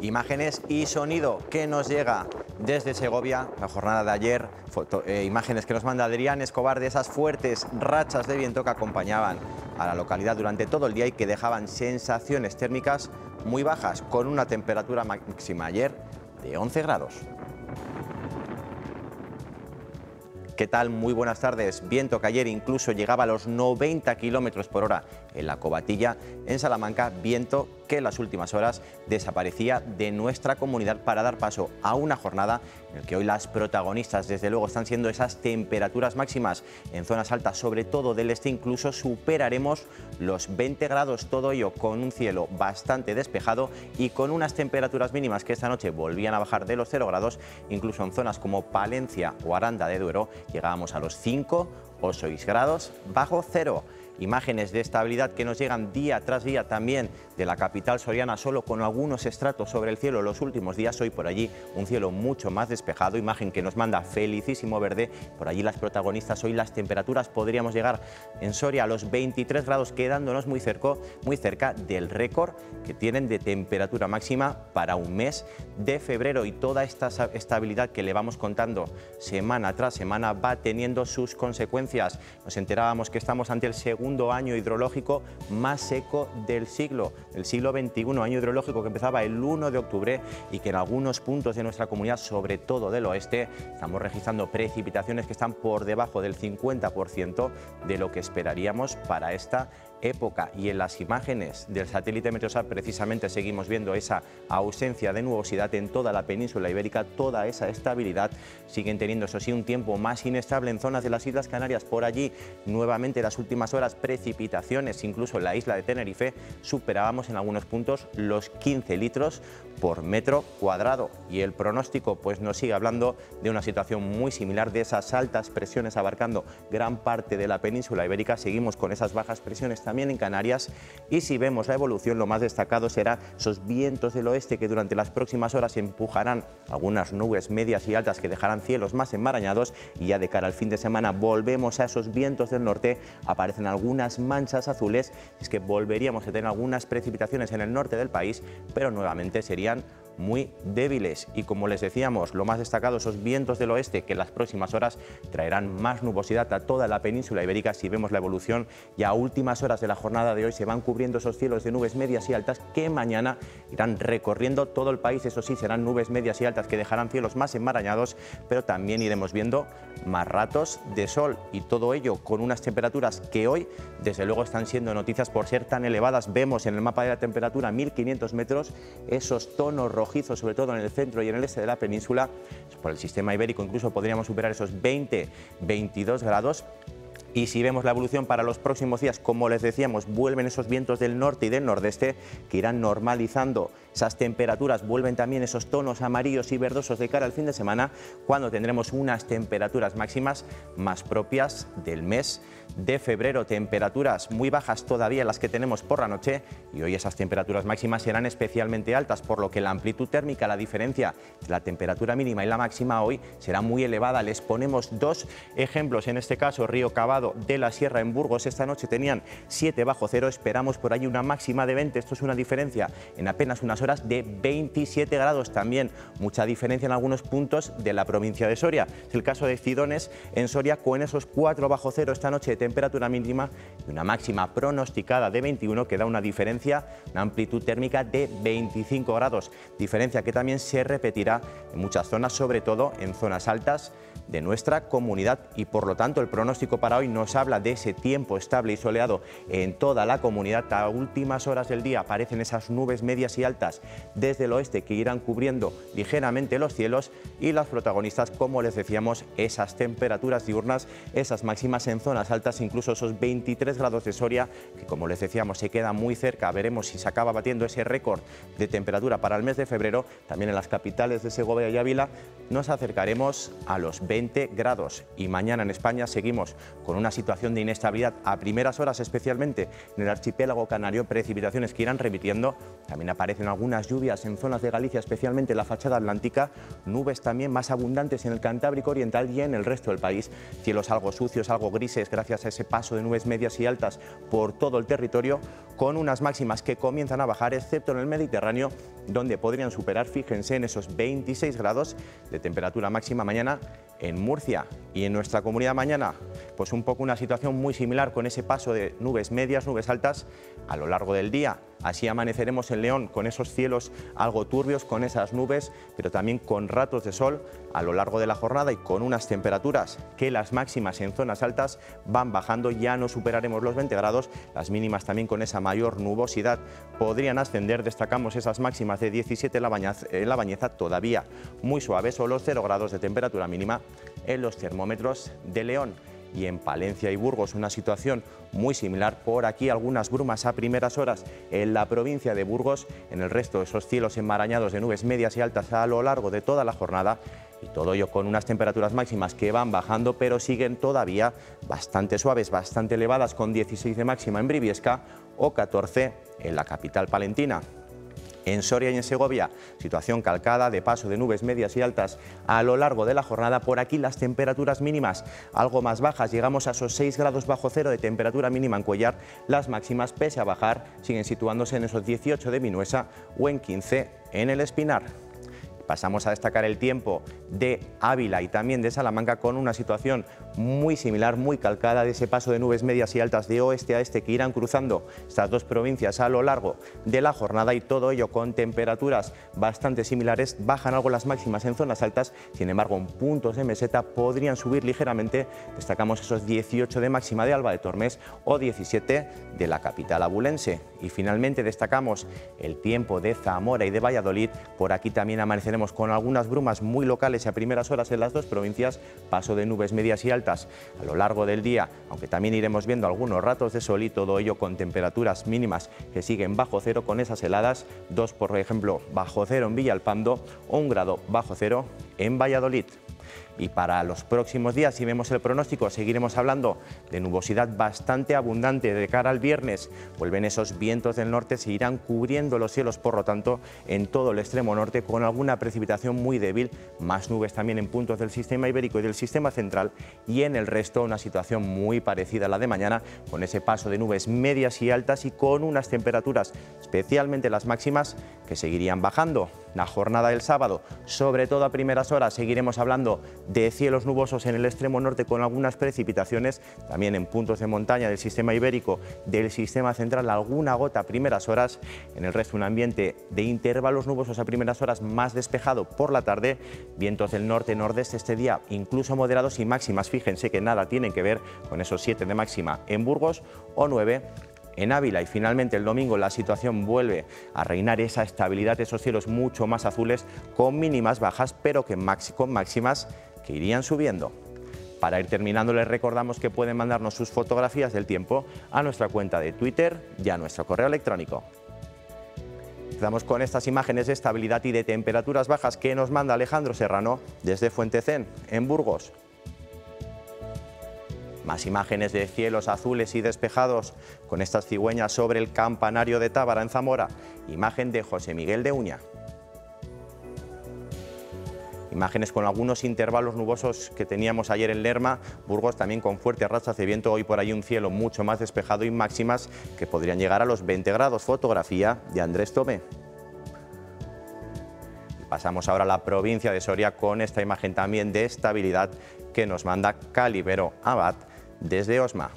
Imágenes y sonido que nos llega desde Segovia, la jornada de ayer, imágenes que nos manda Adrián Escobar de esas fuertes rachas de viento que acompañaban a la localidad durante todo el día y que dejaban sensaciones térmicas muy bajas, con una temperatura máxima ayer de 11 grados. ¿Qué tal? Muy buenas tardes. Viento que ayer incluso llegaba a los 90 kilómetros por hora en la Covatilla, en Salamanca, viento que en las últimas horas desaparecía de nuestra comunidad para dar paso a una jornada en la que hoy las protagonistas, desde luego, están siendo esas temperaturas máximas en zonas altas, sobre todo del este. Incluso superaremos los 20 grados, todo ello con un cielo bastante despejado y con unas temperaturas mínimas que esta noche volvían a bajar de los 0 grados, incluso en zonas como Palencia o Aranda de Duero llegábamos a los 5 o 6 grados bajo cero. Imágenes de estabilidad que nos llegan día tras día también de la capital soriana, solo con algunos estratos sobre el cielo los últimos días. Hoy por allí un cielo mucho más despejado, imagen que nos manda Felicísimo Verde. Por allí las protagonistas, hoy las temperaturas podríamos llegar en Soria a los 23 grados, quedándonos muy cerca del récord que tienen de temperatura máxima para un mes de febrero. Y toda esta estabilidad que le vamos contando semana tras semana va teniendo sus consecuencias. Nos enterábamos que estamos ante el segundo año hidrológico más seco del siglo XXI, año hidrológico que empezaba el 1 de octubre y que en algunos puntos de nuestra comunidad, sobre todo del oeste, estamos registrando precipitaciones que están por debajo del 50% de lo que esperaríamos para esta época. Y en las imágenes del satélite Meteosat precisamente seguimos viendo esa ausencia de nubosidad en toda la península ibérica, toda esa estabilidad. Siguen teniendo, eso sí, un tiempo más inestable en zonas de las Islas Canarias. Por allí, nuevamente, las últimas horas, precipitaciones, incluso en la isla de Tenerife, superábamos en algunos puntos los 15 litros por metro cuadrado. Y el pronóstico pues nos sigue hablando de una situación muy similar, de esas altas presiones abarcando gran parte de la península ibérica. Seguimos con esas bajas presiones también en Canarias, y si vemos la evolución, lo más destacado será esos vientos del oeste que durante las próximas horas empujarán algunas nubes medias y altas que dejarán cielos más enmarañados, y ya de cara al fin de semana volvemos a esos vientos del norte. Aparecen algunas manchas azules, es que volveríamos a tener algunas precipitaciones en el norte del país, pero nuevamente serían muy débiles. Y como les decíamos, lo más destacado, esos vientos del oeste que en las próximas horas traerán más nubosidad a toda la península ibérica. Si vemos la evolución, ya a últimas horas de la jornada de hoy se van cubriendo esos cielos de nubes medias y altas que mañana irán recorriendo todo el país. Eso sí, serán nubes medias y altas que dejarán cielos más enmarañados, pero también iremos viendo más ratos de sol, y todo ello con unas temperaturas que hoy desde luego están siendo noticias por ser tan elevadas. Vemos en el mapa de la temperatura 1500 metros esos tonos rojizos, sobre todo en el centro y en el este de la península. Por el sistema ibérico incluso podríamos superar esos 20-22 grados. Y si vemos la evolución para los próximos días, como les decíamos, vuelven esos vientos del norte y del nordeste que irán normalizando esas temperaturas. Vuelven también esos tonos amarillos y verdosos de cara al fin de semana, cuando tendremos unas temperaturas máximas más propias del mes de febrero. Temperaturas muy bajas todavía las que tenemos por la noche, y hoy esas temperaturas máximas serán especialmente altas, por lo que la amplitud térmica, la diferencia de la temperatura mínima y la máxima hoy será muy elevada. Les ponemos dos ejemplos, en este caso Río Cavado de la Sierra en Burgos. Esta noche tenían 7 bajo cero, esperamos por allí una máxima de 20. Esto es una diferencia en apenas unas horas de 27 grados. También mucha diferencia en algunos puntos de la provincia de Soria. Es el caso de Cidones en Soria, con esos 4 bajo cero esta noche de temperatura mínima y una máxima pronosticada de 21, que da una diferencia, una amplitud térmica de 25 grados. Diferencia que también se repetirá en muchas zonas, sobre todo en zonas altas de nuestra comunidad. Y por lo tanto el pronóstico para hoy nos habla de ese tiempo estable y soleado en toda la comunidad. A últimas horas del día aparecen esas nubes medias y altas desde el oeste que irán cubriendo ligeramente los cielos, y las protagonistas, como les decíamos, esas temperaturas diurnas, esas máximas en zonas altas, incluso esos 23 grados de Soria, que como les decíamos se queda muy cerca. Veremos si se acaba batiendo ese récord de temperatura para el mes de febrero. También en las capitales de Segovia y Ávila nos acercaremos a los 20 grados. Y mañana en España seguimos con una situación de inestabilidad a primeras horas, especialmente en el archipiélago canario, precipitaciones que irán remitiendo. También aparecen algunas lluvias en zonas de Galicia, especialmente en la fachada atlántica, nubes también más abundantes en el Cantábrico Oriental y en el resto del país. Cielos algo sucios, algo grises, gracias a ese paso de nubes medias y altas por todo el territorio, con unas máximas que comienzan a bajar, excepto en el Mediterráneo, donde podrían superar, fíjense, en esos 26 grados de temperatura máxima mañana en Murcia. Y en nuestra comunidad mañana, pues un poco una situación muy similar, con ese paso de nubes medias, nubes altas a lo largo del día. Así amaneceremos en León con esos cielos algo turbios, con esas nubes, pero también con ratos de sol a lo largo de la jornada y con unas temperaturas que las máximas en zonas altas van bajando, ya no superaremos los 20 grados, las mínimas también con esa mayor nubosidad podrían ascender. Destacamos esas máximas de 17 en La Bañeza, todavía muy suaves, o los 0 grados de temperatura mínima en los termómetros de León. Y en Palencia y Burgos una situación muy similar. Por aquí algunas brumas a primeras horas en la provincia de Burgos. En el resto, esos cielos enmarañados de nubes medias y altas a lo largo de toda la jornada. Y todo ello con unas temperaturas máximas que van bajando, pero siguen todavía bastante suaves, bastante elevadas, con 16 de máxima en Briviesca o 14 en la capital palentina. En Soria y en Segovia, situación calcada, de paso de nubes medias y altas a lo largo de la jornada. Por aquí las temperaturas mínimas algo más bajas, llegamos a esos 6 grados bajo cero de temperatura mínima en Cuellar. Las máximas, pese a bajar, siguen situándose en esos 18 de Vinuesa o en 15 en El Espinar. Pasamos a destacar el tiempo de Ávila y también de Salamanca, con una situación muy similar, muy calcada, de ese paso de nubes medias y altas de oeste a este que irán cruzando estas dos provincias a lo largo de la jornada, y todo ello con temperaturas bastante similares. Bajan algo las máximas en zonas altas, sin embargo en puntos de meseta podrían subir ligeramente. Destacamos esos 18 de máxima de Alba de Tormes o 17 de la capital abulense. Y finalmente destacamos el tiempo de Zamora y de Valladolid. Por aquí también amaneceremos con algunas brumas muy locales y a primeras horas en las dos provincias, paso de nubes medias y altas a lo largo del día, aunque también iremos viendo algunos ratos de sol, y todo ello con temperaturas mínimas que siguen bajo cero, con esas heladas, 2 por ejemplo bajo cero en Villalpando o 1 grado bajo cero en Valladolid. Y para los próximos días, si vemos el pronóstico, seguiremos hablando de nubosidad bastante abundante de cara al viernes. Vuelven esos vientos del norte, se irán cubriendo los cielos, por lo tanto, en todo el extremo norte, con alguna precipitación muy débil, más nubes también en puntos del sistema ibérico y del sistema central, y en el resto una situación muy parecida a la de mañana, con ese paso de nubes medias y altas y con unas temperaturas, especialmente las máximas, que seguirían bajando. La jornada del sábado, sobre todo a primeras horas, seguiremos hablando de cielos nubosos en el extremo norte, con algunas precipitaciones, también en puntos de montaña del sistema ibérico, del sistema central, alguna gota a primeras horas. En el resto un ambiente de intervalos nubosos a primeras horas, más despejado por la tarde. Vientos del norte-nordeste este día incluso moderados, y máximas, fíjense que nada tienen que ver con esos 7 de máxima en Burgos o 9 en Ávila. Y finalmente el domingo la situación vuelve a reinar, esa estabilidad, esos cielos mucho más azules, con mínimas bajas, pero que con máximas que irían subiendo. Para ir terminando, les recordamos que pueden mandarnos sus fotografías del tiempo a nuestra cuenta de Twitter y a nuestro correo electrónico. Empezamos con estas imágenes de estabilidad y de temperaturas bajas que nos manda Alejandro Serrano desde Fuentecén, en Burgos. Más imágenes de cielos azules y despejados con estas cigüeñas sobre el campanario de Tábara, en Zamora. Imagen de José Miguel de Uña. Imágenes con algunos intervalos nubosos que teníamos ayer en Lerma. Burgos también con fuertes rachas de viento. Hoy por ahí un cielo mucho más despejado y máximas que podrían llegar a los 20 grados. Fotografía de Andrés Tomé. Pasamos ahora a la provincia de Soria con esta imagen también de estabilidad que nos manda Calibero Abad desde Osma.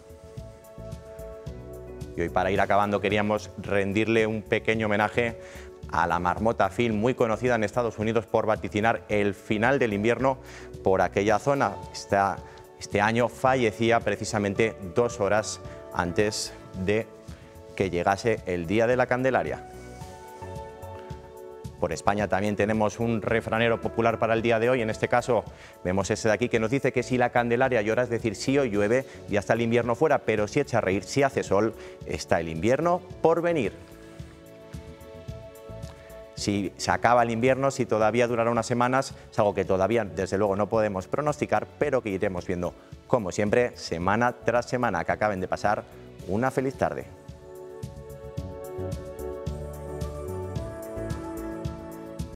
Y hoy, para ir acabando, queríamos rendirle un pequeño homenaje a la marmota Phil, muy conocida en Estados Unidos por vaticinar el final del invierno por aquella zona. Este año fallecía precisamente 2 horas antes de que llegase el Día de la Candelaria. Por España también tenemos un refranero popular para el día de hoy. En este caso vemos ese de aquí, que nos dice que si la Candelaria llora, es decir, si hoy llueve, ya está el invierno fuera, pero si echa a reír, si hace sol, está el invierno por venir. Si se acaba el invierno, si todavía durará unas semanas, es algo que todavía desde luego no podemos pronosticar, pero que iremos viendo, como siempre, semana tras semana. Que acaben de pasar una feliz tarde.